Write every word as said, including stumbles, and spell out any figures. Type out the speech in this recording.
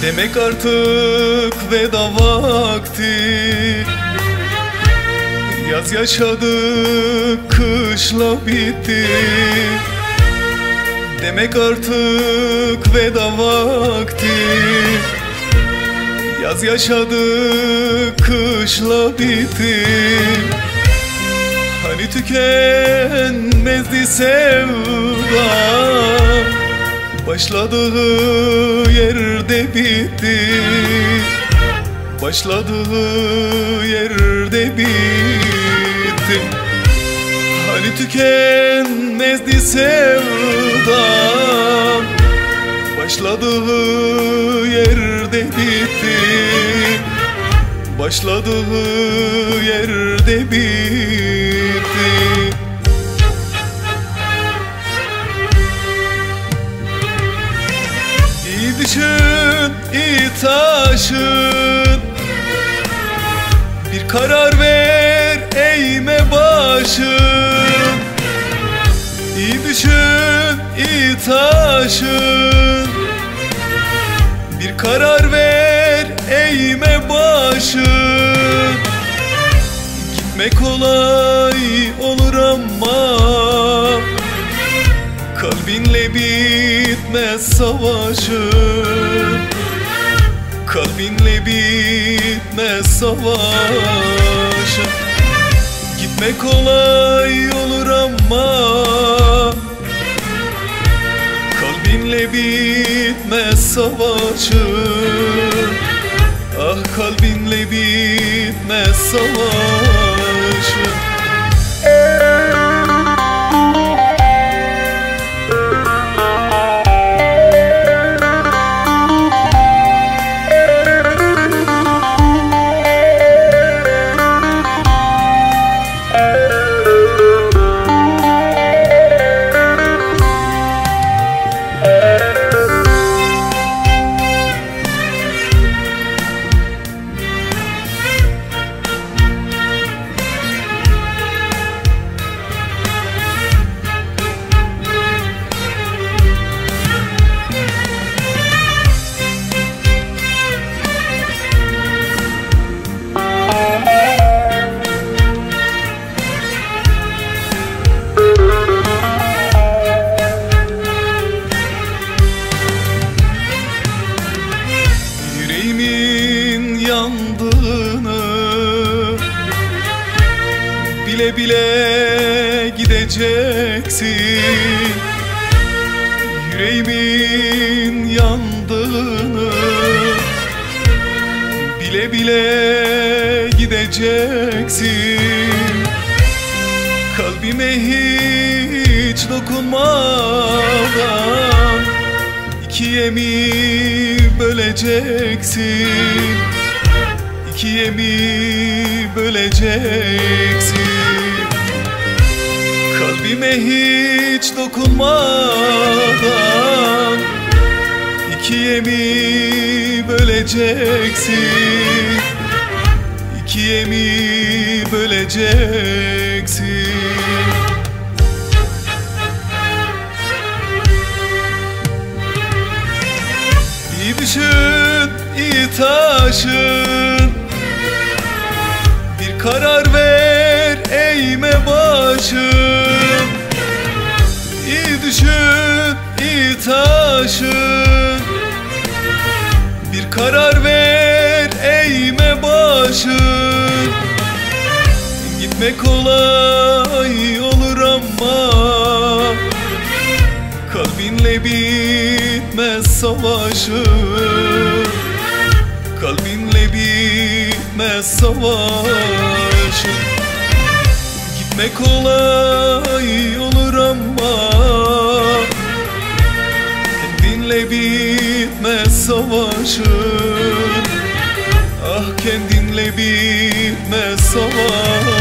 Demek artık veda vakti. Yaz yaşadık, kışla bitti. Demek artık veda vakti. Yaz yaşadık, kışla bitti. Hani tükenmezdi sevda, başladığı yerde bitti. Başladığı yerde bitti. Hani tükenmezdi sevda, başladığı yerde bitti. Başladığı yerde bitti. İyi düşün, iyi taşın, bir karar ver, eğme başın. İyi düşün, iyi taşın, bir karar ver, eğme başın. Gitmek kolay olur ama kalbinle bitmez savaşın. Kalbinle bitmez savaşın. Gitmek kolay olur ama kalbinle bitmez savaşın. Ah, kalbinle bitmez savaşın. Yandığını bile bile gideceksin. Yüreğimin yandığını bile bile gideceksin. Kalbime hiç dokunmadan ikiye mi böleceksin? İkiye mi böleceksin? Kalbime hiç dokunmadan ikiye mi böleceksin? İkiye mi böleceksin? İyi düşün, iyi taşın, bir karar ver, eğme başın. İyi düşün, iyi taşın, bir karar ver, eğme başın. Gitmek kolay olur ama kalbinle bitmez savaşın. Kalbinle bitmez savaşın. Gitmek kolay olur ama kendinle bitmez savaşın. Ah, kendinle bitmez savaşın.